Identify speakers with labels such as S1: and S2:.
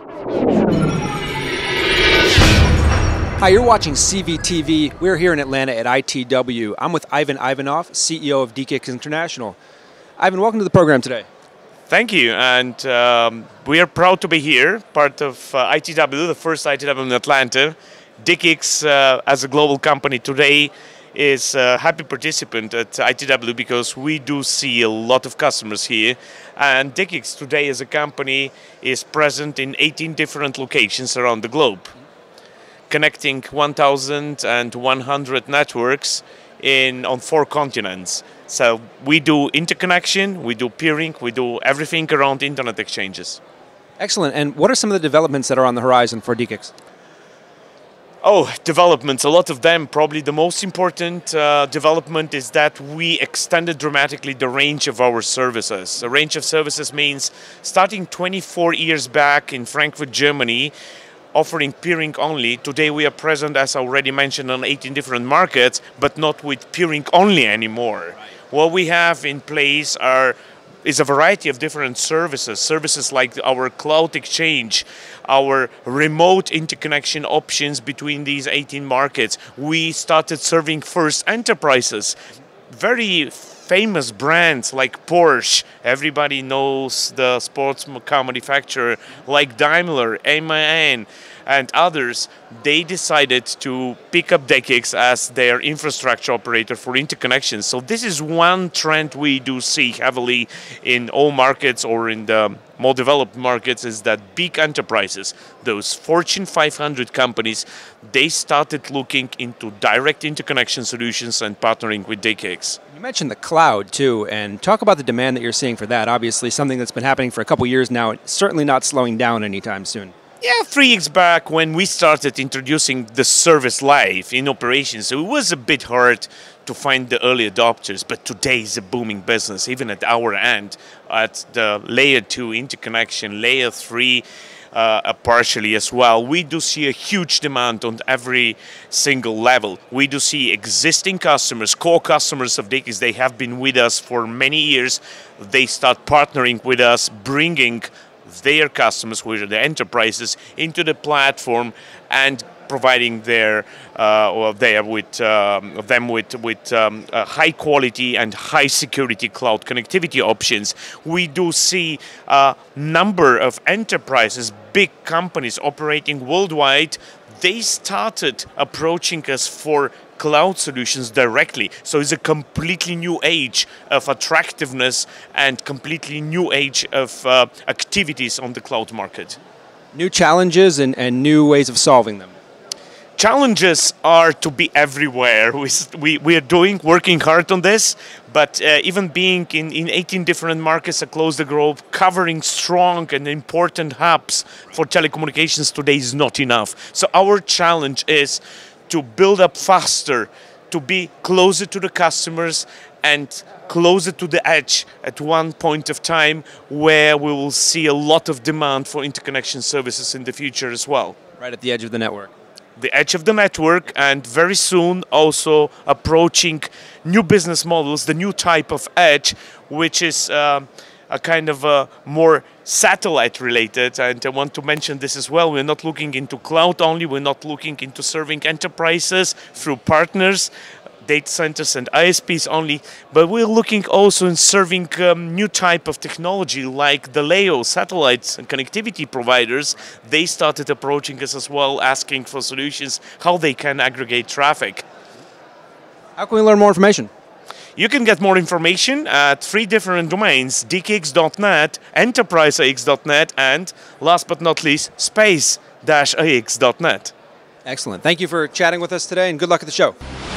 S1: Hi, you're watching CVTV. We're here in Atlanta at ITW. I'm with Ivo Ivanov, CEO of DECIX International. Ivan, welcome to the program today.
S2: Thank you, and we are proud to be here, part of ITW, the first ITW in Atlanta. DECIX, as a global company today, is a happy participant at ITW because we do see a lot of customers here. And DECIX today as a company is present in 18 different locations around the globe, connecting 1,100 networks on 4 continents. So we do interconnection, we do peering, we do everything around internet exchanges.
S1: Excellent. And what are some of the developments that are on the horizon for DECIX?
S2: Oh, developments, a lot of them. Probably the most important development is that we extended dramatically the range of our services. The range of services means starting 24 years back in Frankfurt, Germany, offering peering only. Today we are present, as I already mentioned, on 18 different markets, but not with peering only anymore. Right. What we have in place is a variety of different services like our cloud exchange, our remote interconnection options between these 18 markets. We started serving first enterprises, very famous brands like Porsche. Everybody knows the sports car manufacturer like Daimler, MAN, and others. They decided to pick up DECIX as their infrastructure operator for interconnection. So this is one trend we do see heavily in all markets or in the more developed markets, is that big enterprises, those Fortune 500 companies, they started looking into direct interconnection solutions and partnering with DECIX.
S1: You mentioned the cloud too, and talk about the demand that you're seeing for that. Obviously something that's been happening for a couple years now, certainly not slowing down anytime soon.
S2: Yeah, 3 years back when we started introducing the service live in operations, so it was a bit hard to find the early adopters, but today is a booming business, even at our end, at the layer 2 interconnection, layer 3 partially as well. We do see a huge demand on every single level. We do see existing customers, core customers of DECIX, they have been with us for many years. They start partnering with us, bringing their customers, which are the enterprises, into the platform and providing them with high quality and high security cloud connectivity options. We do see a number of enterprises, big companies operating worldwide. They started approaching us for cloud solutions directly. So it's a completely new age of attractiveness and completely new age of activities on the cloud market.
S1: New challenges and new ways of solving them.
S2: Challenges are to be everywhere. We are working hard on this, but even being in 18 different markets across the globe, covering strong and important hubs for telecommunications today is not enough. So our challenge is to build up faster, to be closer to the customers and closer to the edge at one point of time where we will see a lot of demand for interconnection services in the future as well.
S1: Right at the edge of the network.
S2: The edge of the network, and very soon also approaching new business models, the new type of edge, which is a kind of more satellite related. And I want to mention this as well. We're not looking into cloud only, we're not looking into serving enterprises through partners, data centers and ISPs only, but we're looking also in serving new type of technology like the LEO satellites and connectivity providers. They started approaching us as well, asking for solutions, how they can aggregate traffic.
S1: How can we learn more information?
S2: You can get more information at 3 different domains: DECIX.net, EnterpriseAX.net, and last but not least, space-AX.net.
S1: Excellent. Thank you for chatting with us today, and good luck at the show.